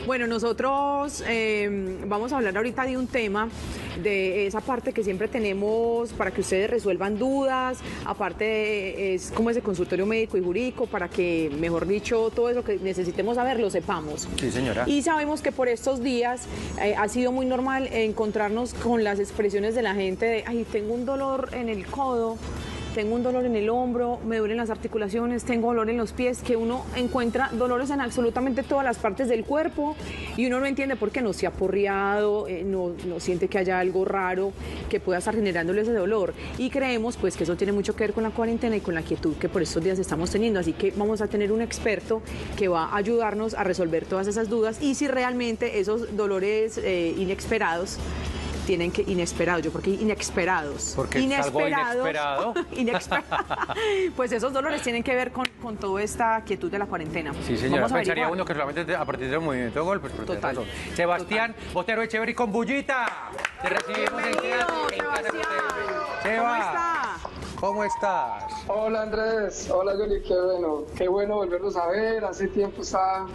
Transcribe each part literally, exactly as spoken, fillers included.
Bueno, nosotros eh, vamos a hablar ahorita de un tema, de esa parte que siempre tenemos para que ustedes resuelvan dudas, aparte es como ese consultorio médico y jurídico para que, mejor dicho, todo eso que necesitemos saber lo sepamos. Sí, señora. Y sabemos que por estos días eh, ha sido muy normal encontrarnos con las expresiones de la gente de, ay, tengo un dolor en el codo, tengo un dolor en el hombro, me duelen las articulaciones, tengo dolor en los pies, que uno encuentra dolores en absolutamente todas las partes del cuerpo y uno no entiende por qué no se ha porreado, eh, no, no siente que haya algo raro que pueda estar generándole ese dolor. Y creemos pues que eso tiene mucho que ver con la cuarentena y con la quietud que por estos días estamos teniendo. Así que vamos a tener un experto que va a ayudarnos a resolver todas esas dudas y si realmente esos dolores eh, inesperados tienen que, inesperados, yo porque inesperados. Porque inesperados, inesperado. Inesperado. Pues esos dolores tienen que ver con, con toda esta quietud de la cuarentena. Sí, señora, pensaría uno que solamente a partir del movimiento de golpes, pero total, razón. Sebastián total. Botero Echeverry con Bullita. Te recibimos en teatro. Sebastián. Seba, ¿Cómo está? ¿Cómo estás? Hola Andrés, hola Yoli, qué bueno, qué bueno volverlos a ver, hace tiempo estaba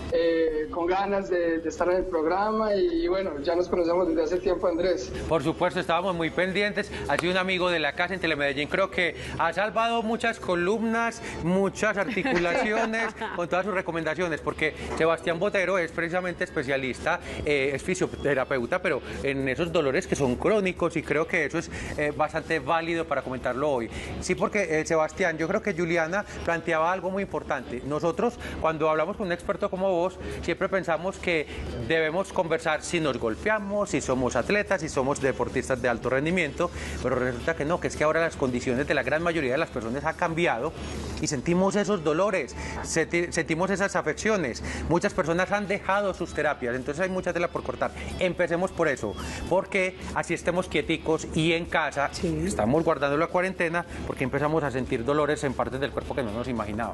eh, con ganas de, de estar en el programa y bueno, ya nos conocemos desde hace tiempo, Andrés. Por supuesto, estábamos muy pendientes, ha sido un amigo de la casa en Telemedellín, creo que ha salvado muchas columnas, muchas articulaciones con todas sus recomendaciones, porque Sebastián Botero es precisamente especialista, eh, es fisioterapeuta, pero en esos dolores que son crónicos y creo que eso es eh, bastante válido para comentarlo hoy. Sí, porque eh, Sebastián, yo creo que Juliana planteaba algo muy importante. Nosotros, cuando hablamos con un experto como vos, siempre pensamos que debemos conversar si nos golpeamos, si somos atletas, si somos deportistas de alto rendimiento, pero resulta que no, que es que ahora las condiciones de la gran mayoría de las personas han cambiado y sentimos esos dolores, sentimos esas afecciones. Muchas personas han dejado sus terapias, entonces hay mucha tela por cortar. Empecemos por eso, porque así estemos quieticos y en casa, sí, estamos guardando la cuarentena, porque empezamos a sentir dolores en partes del cuerpo que no nos imaginábamos.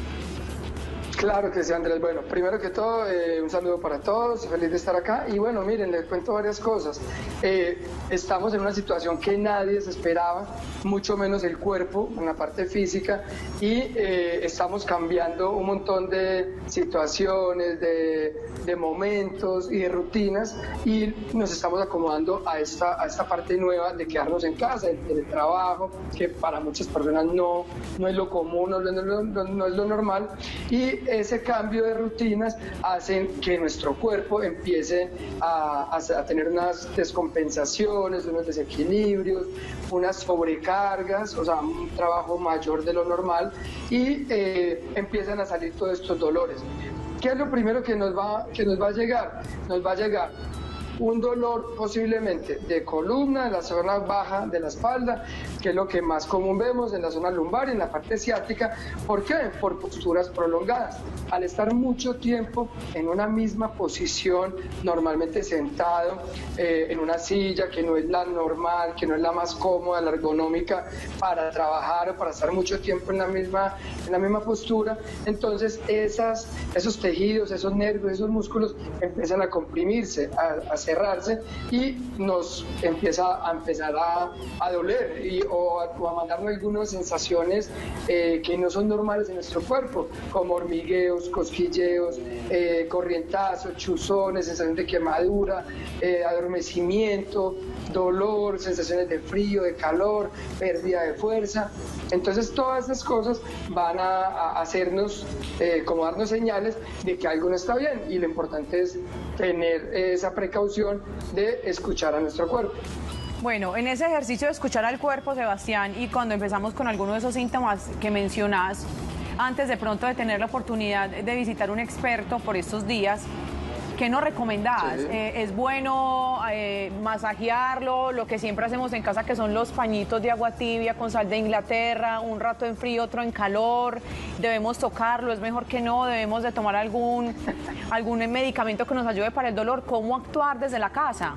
Claro que sí, Andrés. Bueno, primero que todo, eh, un saludo para todos, feliz de estar acá. Y bueno, miren, les cuento varias cosas. Eh, estamos en una situación que nadie se esperaba, mucho menos el cuerpo, en la parte física, y eh, estamos cambiando un montón de situaciones, de, de momentos y de rutinas, y nos estamos acomodando a esta, a esta parte nueva de quedarnos en casa, del teletrabajo, que para muchas personas no, no es lo común, no, no, no, no es lo normal, y ese cambio de rutinas hacen que nuestro cuerpo empiece a, a, a tener unas descompensaciones, unos desequilibrios, unas sobrecargas, o sea, un trabajo mayor de lo normal y eh, empiezan a salir todos estos dolores. ¿Qué es lo primero que nos va, que nos va a llegar? Nos va a llegar un dolor posiblemente de columna, en la zona baja de la espalda, que es lo que más común vemos en la zona lumbar y en la parte ciática. ¿Por qué? Por posturas prolongadas. Al estar mucho tiempo en una misma posición, normalmente sentado eh, en una silla que no es la normal, que no es la más cómoda, la ergonómica para trabajar o para estar mucho tiempo en la misma, en la misma postura, entonces esas, esos tejidos, esos nervios, esos músculos empiezan a comprimirse, a, a cerrarse y nos empieza a empezar a, a doler y, o, a, o a mandarnos algunas sensaciones eh, que no son normales en nuestro cuerpo, como hormigueos, cosquilleos, eh, corrientazos, chuzones, sensación de quemadura, eh, adormecimiento, dolor, sensaciones de frío, de calor, pérdida de fuerza. Entonces todas esas cosas van a, a hacernos, eh, como darnos señales de que algo no está bien y lo importante es tener esa precaución de escuchar a nuestro cuerpo. Bueno, en ese ejercicio de escuchar al cuerpo, Sebastián, y cuando empezamos con alguno de esos síntomas que mencionás, antes de pronto de tener la oportunidad de visitar un experto por estos días, ¿qué nos recomendás? Sí. Eh, ¿Es bueno eh, masajearlo? Lo que siempre hacemos en casa, que son los pañitos de agua tibia con sal de Inglaterra, un rato en frío, otro en calor. ¿Debemos tocarlo? ¿Es mejor que no? ¿Debemos de tomar algún, algún medicamento que nos ayude para el dolor? ¿Cómo actuar desde la casa?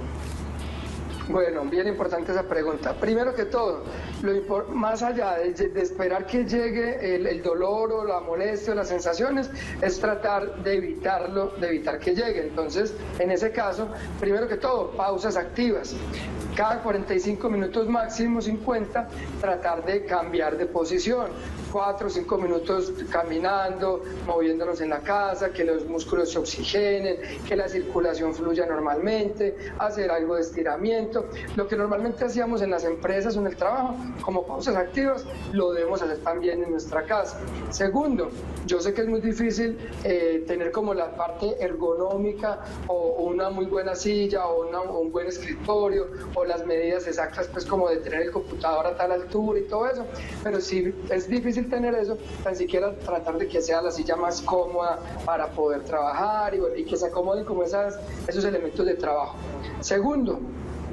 Bueno, bien importante esa pregunta. Primero que todo, lo más allá de, de esperar que llegue el, el dolor o la molestia o las sensaciones, es tratar de evitarlo, de evitar que llegue. Entonces, en ese caso, primero que todo, pausas activas. Cada cuarenta y cinco minutos máximo, cincuenta, tratar de cambiar de posición. cuatro o cinco minutos caminando, moviéndonos en la casa, que los músculos se oxigenen, que la circulación fluya normalmente, hacer algo de estiramiento. Lo que normalmente hacíamos en las empresas o en el trabajo, como pausas activas, lo debemos hacer también en nuestra casa. Segundo, yo sé que es muy difícil eh, tener como la parte ergonómica o una muy buena silla o, una, o un buen escritorio o las medidas exactas, pues como de tener el computador a tal altura y todo eso, pero si es difícil tener eso, tan siquiera tratar de que sea la silla más cómoda para poder trabajar y, y que se acomoden como esas, esos elementos de trabajo. Segundo,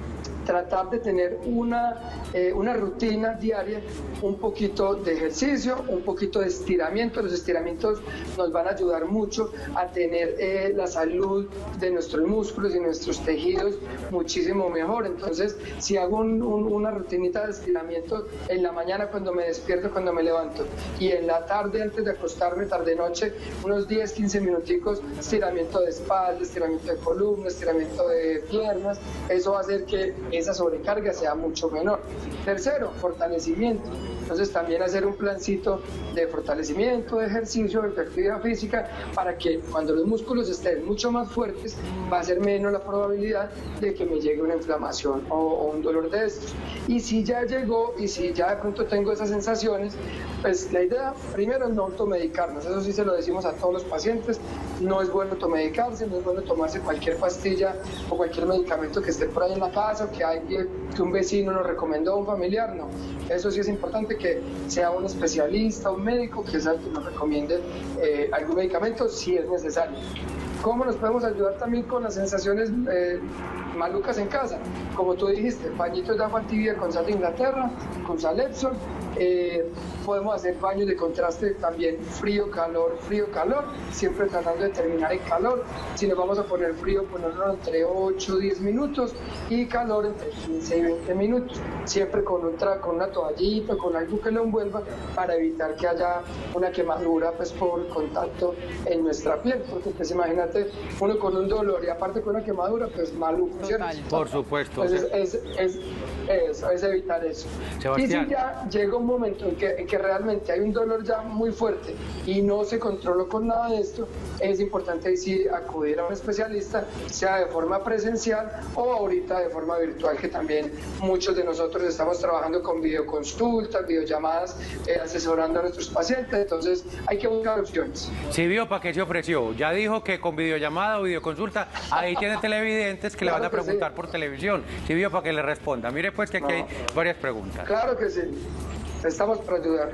tratar de tener una, eh, una rutina diaria, un poquito de ejercicio, un poquito de estiramiento. Los estiramientos nos van a ayudar mucho a tener eh, la salud de nuestros músculos y nuestros tejidos muchísimo mejor. Entonces, si hago un, un, una rutinita de estiramiento en la mañana cuando me despierto, cuando me levanto, y en la tarde antes de acostarme, tarde noche, unos diez, quince minuticos, estiramiento de espalda, estiramiento de columna, estiramiento de piernas, eso va a hacer que esa sobrecarga sea mucho menor. Tercero, fortalecimiento. Entonces también hacer un plancito de fortalecimiento, de ejercicio, de actividad física, para que cuando los músculos estén mucho más fuertes, va a ser menos la probabilidad de que me llegue una inflamación o, o un dolor de estos. Y si ya llegó y si ya de pronto tengo esas sensaciones, pues la idea primero es no automedicarnos. Eso sí se lo decimos a todos los pacientes. No es bueno automedicarse, no es bueno tomarse cualquier pastilla o cualquier medicamento que esté por ahí en la casa o que, hay, que un vecino nos recomendó a un familiar. No, eso sí es importante que sea un especialista, un médico, que sea el que nos recomiende eh, algún medicamento si es necesario. ¿Cómo nos podemos ayudar también con las sensaciones eh, malucas en casa? Como tú dijiste, bañitos de agua tibia con sal de Inglaterra, con sal Epsom. Eh, podemos hacer baños de contraste también, frío, calor, frío, calor, siempre tratando de terminar en calor. Si nos vamos a poner frío, ponerlo entre ocho y diez minutos, y calor entre quince y veinte minutos, siempre con, otra, con una toallita, con algo que lo envuelva, para evitar que haya una quemadura pues, por contacto en nuestra piel, porque pues imagínate uno con un dolor y aparte con una quemadura, pues maluco, ¿cierto? Por supuesto. Pues es, es, es, es, es evitar eso. Sebastián. Y si ya llega un momento en que, en que realmente hay un dolor ya muy fuerte y no se controló con nada de esto, es importante sí acudir a un especialista, sea de forma presencial o ahorita de forma virtual, que también muchos de nosotros estamos trabajando con videoconsultas, videollamadas, eh, asesorando a nuestros pacientes. Entonces hay que buscar opciones. Sí, vio para qué se ofreció. Ya dijo que con videollamada o videoconsulta, ahí tiene televidentes que claro le van a preguntar sí. por televisión. Sí, vio para que le responda. Mire pues que aquí no. hay varias preguntas. Claro que sí. Estamos para ayudar.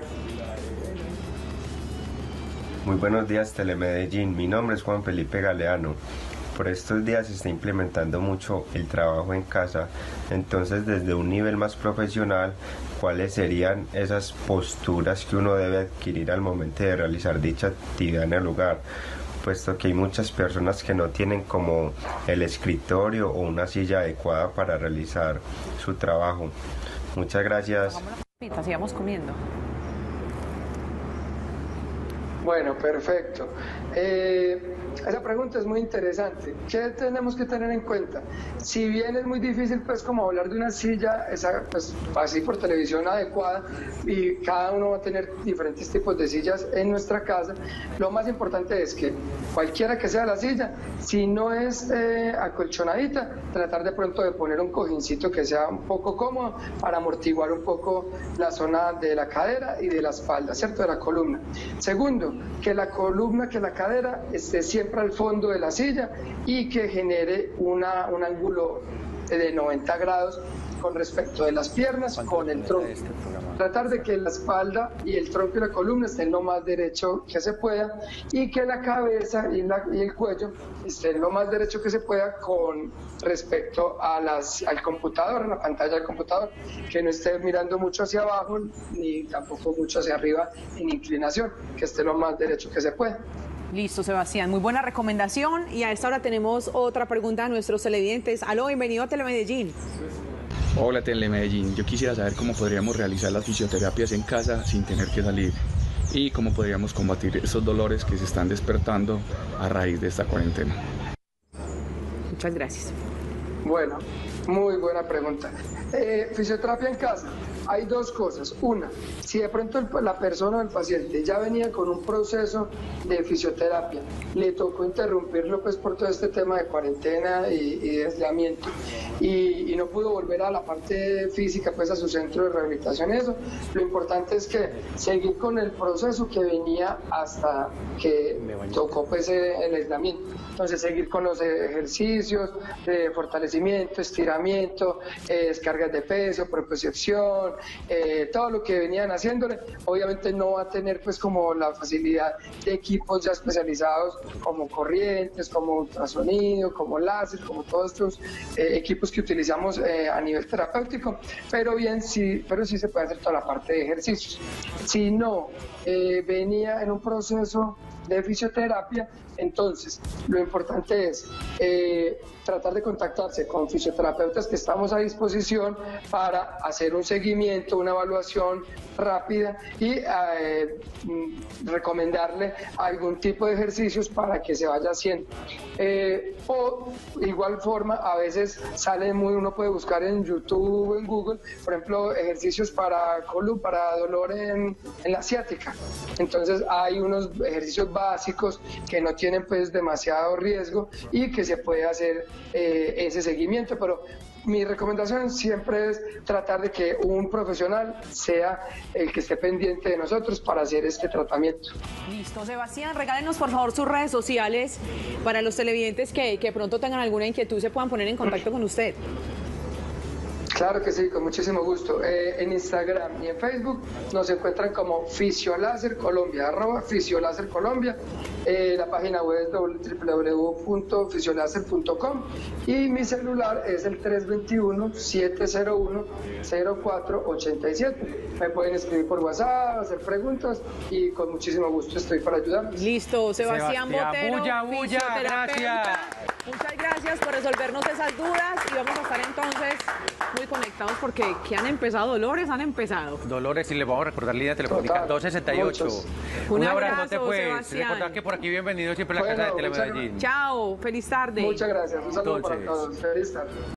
Muy buenos días, Telemedellín. Mi nombre es Juan Felipe Galeano. Por estos días se está implementando mucho el trabajo en casa, entonces desde un nivel más profesional, ¿cuáles serían esas posturas que uno debe adquirir al momento de realizar dicha actividad en el hogar? Puesto que hay muchas personas que no tienen como el escritorio o una silla adecuada para realizar su trabajo. Muchas gracias. Sigamos comiendo. Bueno, perfecto. Eh, esa pregunta es muy interesante. ¿Qué tenemos que tener en cuenta? Si bien es muy difícil, pues, como hablar de una silla, esa, pues, así por televisión adecuada, y cada uno va a tener diferentes tipos de sillas en nuestra casa, lo más importante es que cualquiera que sea la silla, si no es eh, acolchonadita, tratar de pronto de poner un cojincito que sea un poco cómodo para amortiguar un poco la zona de la cadera y de la espalda, ¿cierto? De la columna. Segundo, que la columna, que la cadera esté siempre al fondo de la silla y que genere una, un ángulo de noventa grados con respecto de las piernas con el tronco. Tratar de que la espalda y el tronco y la columna estén lo más derecho que se pueda y que la cabeza y, la, y el cuello estén lo más derecho que se pueda con respecto a las, al computador, a la pantalla del computador, que no esté mirando mucho hacia abajo ni tampoco mucho hacia arriba en inclinación, que esté lo más derecho que se pueda. Listo, Sebastián. Muy buena recomendación. Y a esta hora tenemos otra pregunta a nuestros televidentes. Aló, bienvenido a Telemedellín. Hola, Telemedellín. Yo quisiera saber cómo podríamos realizar las fisioterapias en casa sin tener que salir y cómo podríamos combatir esos dolores que se están despertando a raíz de esta cuarentena. Muchas gracias. Bueno, muy buena pregunta. Eh, fisioterapia en casa. Hay dos cosas. Una, si de pronto el, la persona o el paciente ya venía con un proceso de fisioterapia, le tocó interrumpirlo pues por todo este tema de cuarentena y, y de aislamiento y, y no pudo volver a la parte física, pues a su centro de rehabilitación, eso, lo importante es que seguir con el proceso que venía hasta que tocó pues el aislamiento. Entonces seguir con los ejercicios de fortalecimiento, estiramiento, eh, descargas de peso, propiocepción, eh, todo lo que venían haciéndole. Obviamente no va a tener pues como la facilidad de equipos ya especializados como corrientes, como ultrasonido, como láser, como todos estos eh, equipos que utilizamos eh, a nivel terapéutico, pero bien sí, pero sí se puede hacer toda la parte de ejercicios. Si no eh, venía en un proceso de fisioterapia, entonces lo importante es eh, tratar de contactarse con fisioterapeutas que estamos a disposición para hacer un seguimiento, una evaluación rápida y eh, recomendarle algún tipo de ejercicios para que se vaya haciendo. Eh, o igual forma, a veces sale muy, uno puede buscar en YouTube o en Google, por ejemplo, ejercicios para columna, para dolor en, en la ciática. Entonces hay unos ejercicios básicos que no tienen pues demasiado riesgo y que se puede hacer eh, ese seguimiento, pero mi recomendación siempre es tratar de que un profesional sea el que esté pendiente de nosotros para hacer este tratamiento. Listo, Sebastián, regálenos por favor sus redes sociales para los televidentes que, que pronto tengan alguna inquietud se puedan poner en contacto con usted. Claro que sí, con muchísimo gusto. Eh, en Instagram y en Facebook nos encuentran como Fisiolaser Colombia, arroba Fisiolaser Colombia. Eh, la página web es doble u doble u doble u punto fisiolaser punto com y mi celular es el tres dos uno, siete cero uno, cero cuatro ocho siete. Me pueden escribir por WhatsApp, hacer preguntas y con muchísimo gusto estoy para ayudarles. Listo, Sebastián, Sebastián Botero, Bulla, Bulla, fisioterapeuta. gracias. Muchas gracias por resolvernos esas dudas y vamos a estar entonces muy conectados porque que han empezado Dolores, han empezado. Dolores, y les vamos a recordar línea telefónica Total, dos sesenta y ocho. muchos. Un Un abrazo, abrazote pues. Sebastián. Recordar que por aquí bienvenido siempre a la Bueno, casa de muchas Telemedellín. Chao, feliz tarde. Muchas gracias. Un saludo Entonces, para todos. Feliz tarde.